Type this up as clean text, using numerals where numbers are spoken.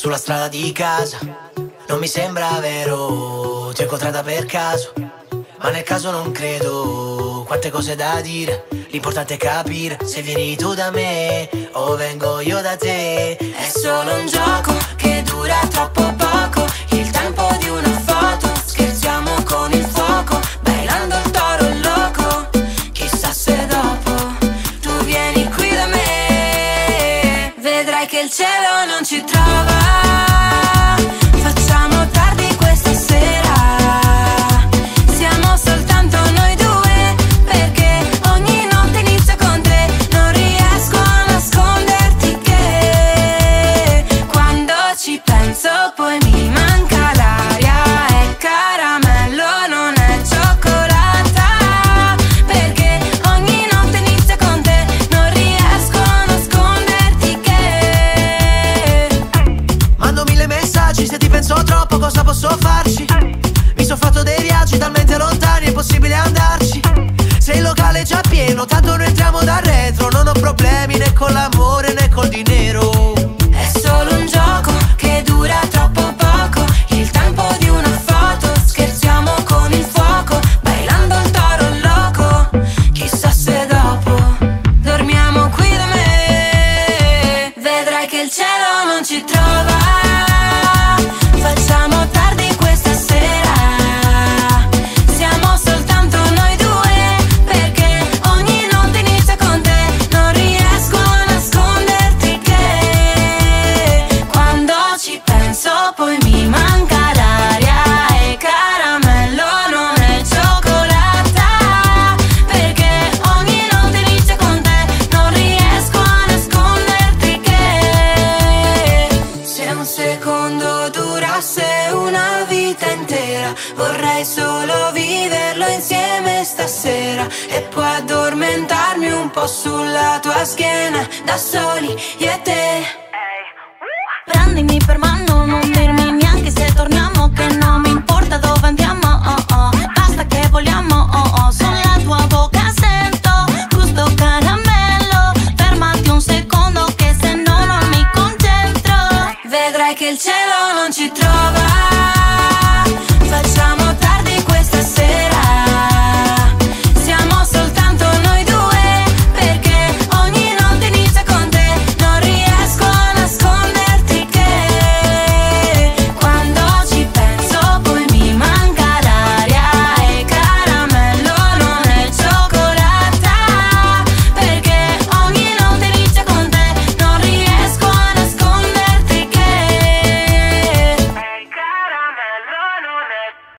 sulla strada di casa. Non mi sembra vero, ti ho incontrata per caso, ma nel caso non credo. Quante cose da dire, l'importante è capire se vieni tu da me o vengo io da te. È solo un gioco che dura troppo poco, il tempo di una foto, scherziamo con il fuoco, bailando il toro il loco. Chissà se dopo tu vieni qui da me, vedrai che il cielo non ci trova. Facciamo tardi questa sera, siamo soltanto noi due, perché ogni notte inizia con te. Non riesco a nasconderti che quando ci penso poi mi manca l'aria. È caramello, non è cioccolata, perché ogni notte inizia con te. Non riesco a nasconderti che mando 1000 messaggi, se ti penso troppo cosa posso farci? Mi son fatto dei viaggi talmente lontani, è possibile andarci. Se il locale è già pieno, tanto noi entriamo da retro. Non ho problemi né con l'amore né col dinero. È solo un gioco che dura troppo poco, il tempo di una foto, scherziamo con il fuoco, bailando il toro il loco. Chissà se dopo dormiamo qui da me, vedrai che il cielo non ci trova. Facciamo tardi questa sera, siamo soltanto noi due, perché ogni notte inizia con te. Non riesco a nasconderti che quando ci penso poi mi manca l'aria. E caramello, non è cioccolata, perché ogni notte inizia con te. Non riesco a nasconderti che se un secondo durasse una vita intera, vorrei solo viverlo insieme stasera e poi addormentarmi un po' sulla tua schiena, da soli io e te.